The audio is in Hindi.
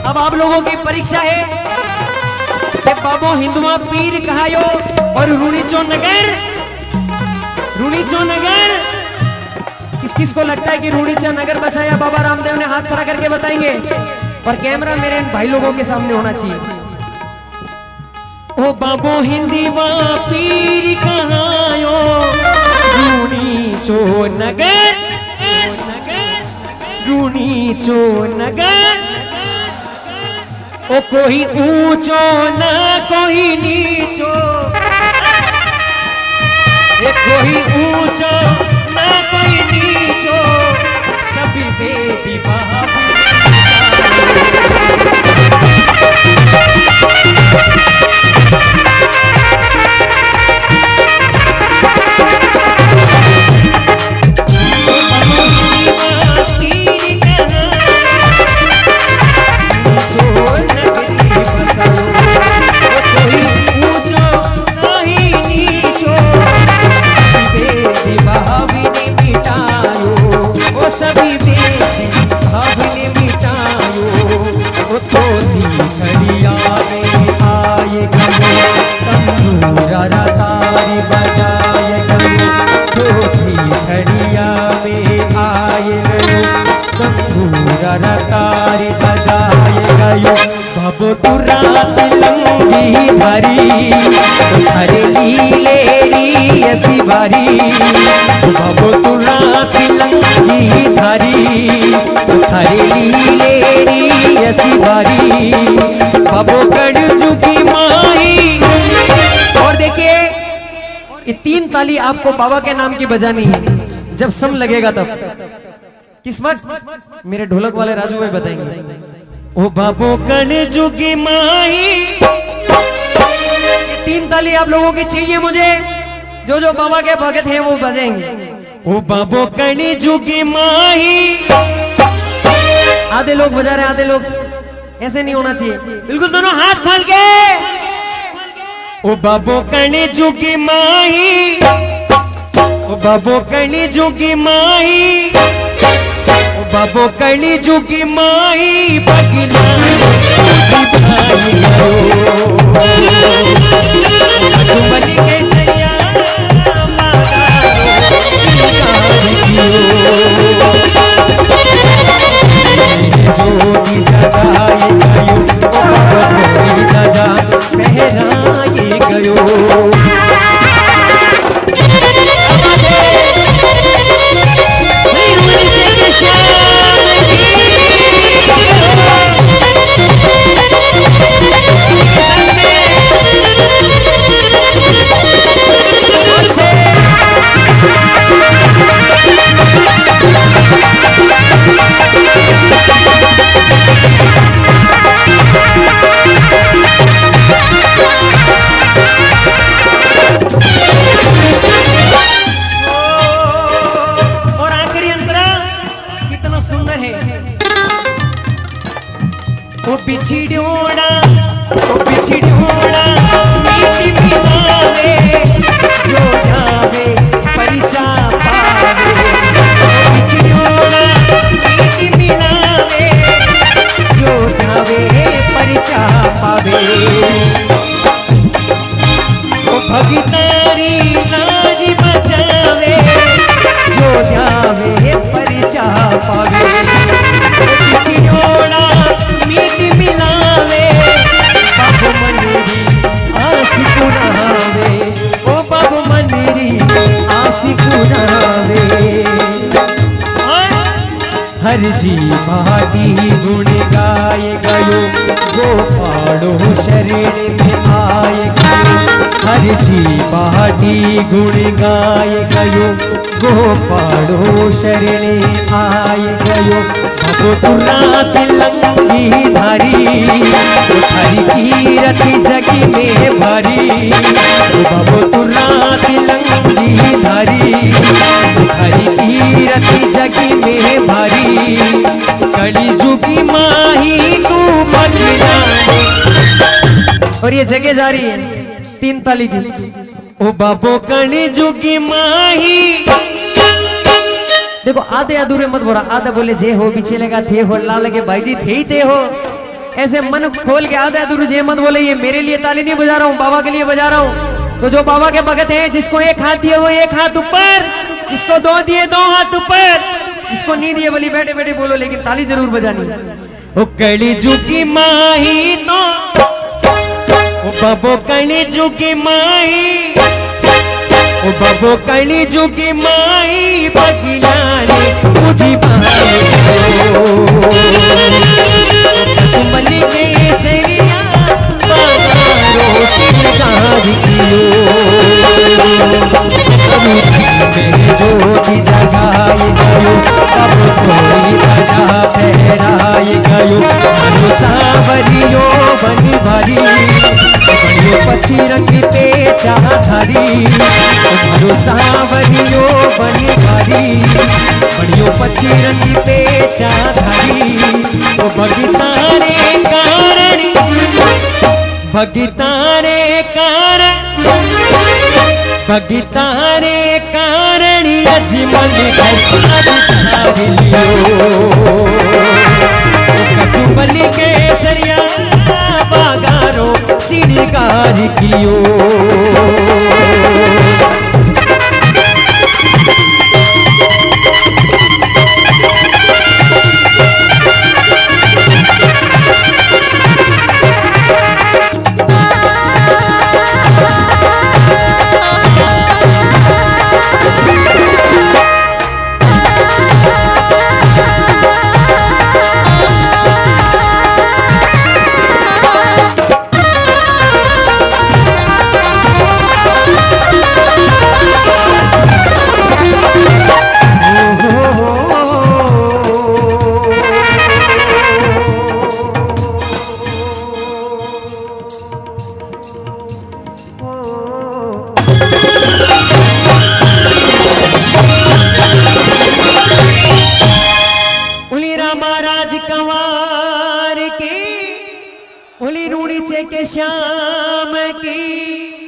अब आप लोगों की परीक्षा है कि बाबो हिंदुआ पीर कहायो और रूणीचो नगर किस किस को लगता है कि रूणीचो नगर बसाया बाबा रामदेव ने? हाथ खड़ा करके बताएंगे। और कैमरा मेरे भाई लोगों के सामने होना चाहिए। ओ बाबो हिंदुआ पीर कहायो रूणीचो नगर ओ कोई ऊंचो ना कोई नीचो, कोई ऊंचो ना कोई नीचो, सभी बेटी बाबू बाबो तू रात लंगी धारी थारे लीले री ऐसी बारी, बाबो तू रात लंगी धारी थारे लीले री ऐसी बारी, बाबो कड़ चुकी माही। और देखिए ये 3 ताली आपको बाबा के नाम की बजानी है। जब सम लगेगा तब किस वक्त मेरे ढोलक वाले राजू भाई बताएंगे। ओ बाबो कण जुगी माही, ये 3 ताली आप लोगों की चाहिए मुझे। जो बाबा के भगत हैं वो बजेंगे। ओ बाबो कण जुगी माही, आधे लोग बजा रहे आधे लोग, ऐसे नहीं होना चाहिए। बिल्कुल दोनों हाथ खोल के। ओ बाबो कण जुगी माही, ओ बाबो कण जुगी माही, बाबो कली जुगी माही बगला भाई सुमनी के सैया जोगी जगाए गयो जा पहराए गयो। भगतारी राज बचावे जो जावे परिचा पावे, पिछड़ोड़ा मीत मिलावे बाबू मनेरी आस पुरावे, ओ बाबू मनेरी आस पुरावे। हर जी माटी गुण गाय गयो गोपाड़ो शरीर में आए गयो, हर जी माटी गुण गाय गयो गोपाड़ो शरीर आए गयो। बाबो तू रात लंगी धारी थारी तीरथ जगी में भारी, बाबो तू रात लंगी धारी थारी तीरथ जगी में भारी, कली जुगी माही तू बगला। और ये जगह जा रही है 3 ताली की। ओ बाबो कली जुगी माही, देखो आधे अधूरे मत बोला, आधा बोले जे हो पीछे लगा थे हो ला लगे भाई जी थे ही थे हो, ऐसे मन खोल के आता है तो रुझे मत बोले ये मेरे लिए ताली नहीं बजा रहा हूँ, बाबा के लिए बजा रहा हूँ। तो जो बाबा के भगत हैं, जिसको एक हाथ दिए वो एक हाथ ऊपर, जिसको दो दिए दो हाथ ऊपर, जिसको नहीं दिए बोली बैठे बैठे बोलो, लेकिन ताली जरूर बजानी। ओ कली झुकी माही तो ओ बाबो कली झुकी माही, ओ बाबो कली झुकी माही बगिलाने तुझी बाई कसुमली के सरिया बागारो सिंगार कियो ज्योति जगाए गयो सब कोई ध्वजा फहराए गयो मनु सांवरियो बनी भरी बनियो पक्षी रंग पे चाधारी मनु सांवरियो बनी भरी बनियो पक्षी रंग पे चाधारी ओ भगितारे कारण भगितारे कारण भगितारे कारण अजमल घर लियो कसुमली के सरिया बागारो श्रृंगार कियो। के श्याम की